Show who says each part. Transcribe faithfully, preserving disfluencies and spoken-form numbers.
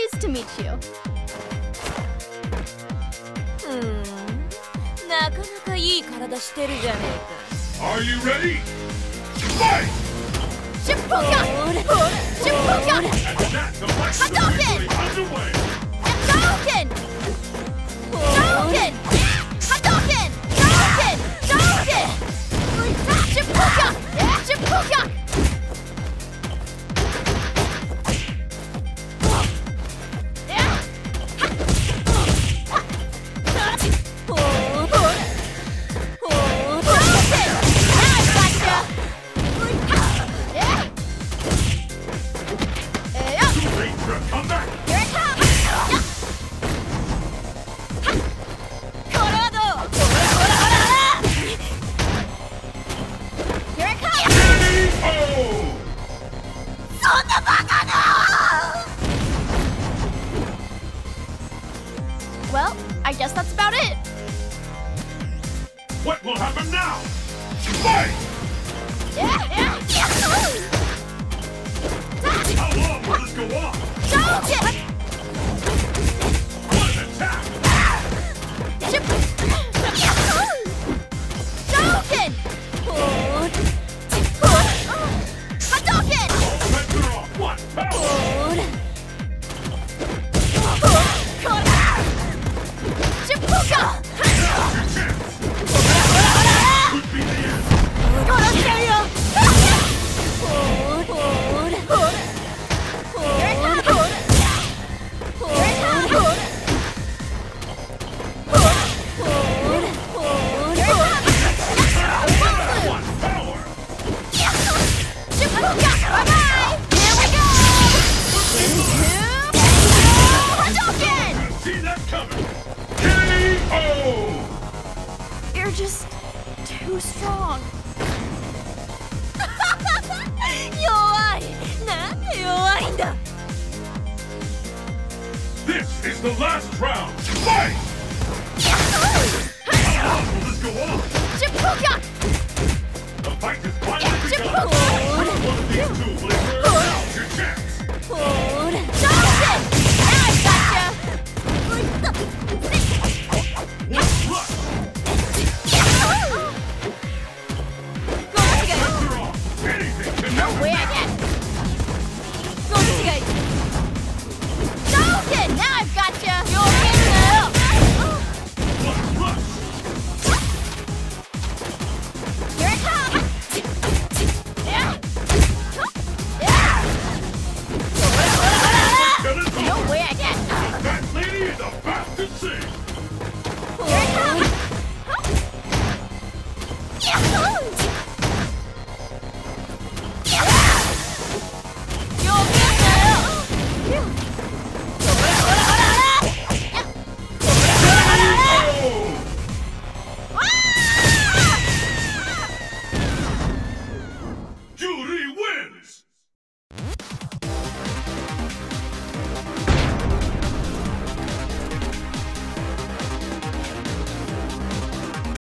Speaker 1: Pleased to meet you.
Speaker 2: うん、なかなかいい体してるじゃねえか。
Speaker 3: Are you ready? Fight!
Speaker 1: Shippuden! Shippuden! Hadouken! Hadouken! Hadouken! Hadouken! Hadouken! Hadouken! Shippuden! Shippuden! Well, I guess that's about it.
Speaker 3: What will happen now? Fight!
Speaker 1: Yeah, yeah, yeah.
Speaker 3: How long will this go on?
Speaker 1: Don't get.
Speaker 3: What an attack!
Speaker 1: Hadouken! Hadouken!
Speaker 3: All bets are off. What power?
Speaker 1: Shippuden!
Speaker 3: Now's your chance. Could be the end. What power?
Speaker 1: Bye-bye! Here we go! Hadouken!
Speaker 3: See that coming. K O!
Speaker 1: You're just too strong.
Speaker 2: 弱い。なんで弱いんだ。
Speaker 3: This is the last round. Fight! How long will this go on?
Speaker 1: Shippuden!
Speaker 3: The fight has finally begun.
Speaker 1: Shippuden!
Speaker 3: Which one of these two will emerge? Now's your chance.